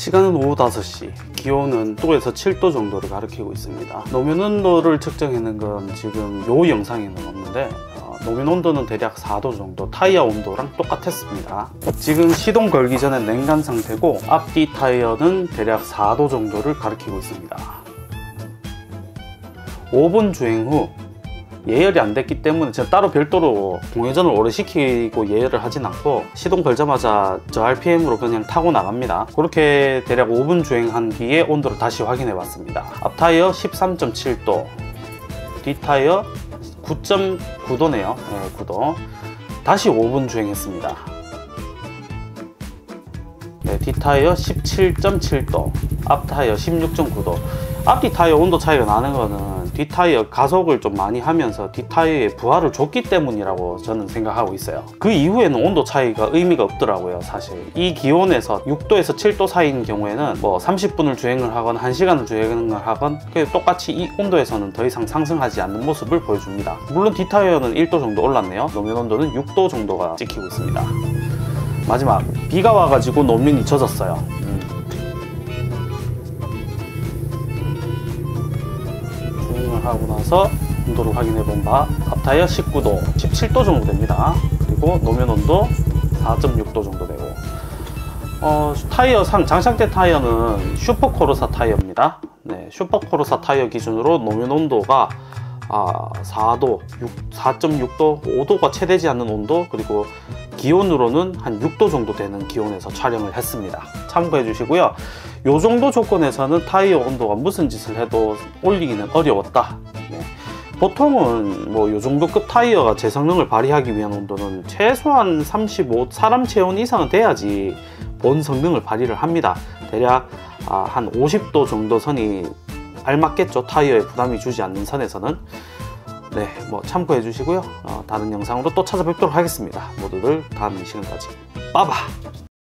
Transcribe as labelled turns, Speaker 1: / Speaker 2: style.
Speaker 1: 시간은 오후 5시, 기온은 6도에서 7도 정도를 가리키고 있습니다. 노면 온도를 측정하는 건 지금 요 영상에는 없는데 노면 온도는 대략 4도 정도, 타이어 온도랑 똑같았습니다. 지금 시동 걸기 전에 냉간 상태고 앞뒤 타이어는 대략 4도 정도를 가리키고 있습니다. 5분 주행 후 예열이 안 됐기 때문에 제가 따로 별도로 공회전을 오래 시키고 예열을 하진 않고 시동 걸자마자 저 RPM으로 그냥 타고 나갑니다. 그렇게 대략 5분 주행한 뒤에 온도를 다시 확인해 봤습니다. 앞 타이어 13.7도, 뒷 타이어 9.9도네요. 네, 9도. 다시 5분 주행했습니다. 네, 뒷 타이어 17.7도, 앞 타이어 16.9도. 앞뒤 타이어 온도 차이가 나는 거는 뒷 타이어 가속을 좀 많이 하면서 뒷 타이어에 부하를 줬기 때문이라고 저는 생각하고 있어요. 그 이후에는 온도 차이가 의미가 없더라고요. 사실 이 기온에서 6도에서 7도 사이인 경우에는 뭐 30분을 주행을 하건 1시간을 주행을 하건 똑같이 이 온도에서는 더 이상 상승하지 않는 모습을 보여줍니다. 물론 뒷 타이어는 1도 정도 올랐네요. 노면 온도는 6도 정도가 찍히고 있습니다. 마지막, 비가 와가지고 노면이 젖었어요. 하고 나서 온도를 확인해 본 바 앞 타이어 19도, 17도 정도 됩니다. 그리고 노면 온도 4.6도 정도 되고 타이어 장착된 타이어는 슈퍼코르사 타이어입니다. 네, 슈퍼코르사 타이어 기준으로 노면 온도가 4도, 4.6도, 5도가 채 되지 않는 온도, 그리고 기온으로는 한 6도 정도 되는 기온에서 촬영을 했습니다. 참고해 주시고요. 요 정도 조건에서는 타이어 온도가 무슨 짓을 해도 올리기는 어려웠다. 네. 보통은 뭐 요 정도 급 타이어가 제 성능을 발휘하기 위한 온도는 최소한 35, 사람 체온 이상은 돼야지 본 성능을 발휘를 합니다. 대략 한 50도 정도 선이 알맞겠죠. 타이어에 부담이 주지 않는 선에서는. 네, 뭐 참고해 주시고요. 다른 영상으로 또 찾아뵙도록 하겠습니다. 모두들 다음 시간까지 빠바!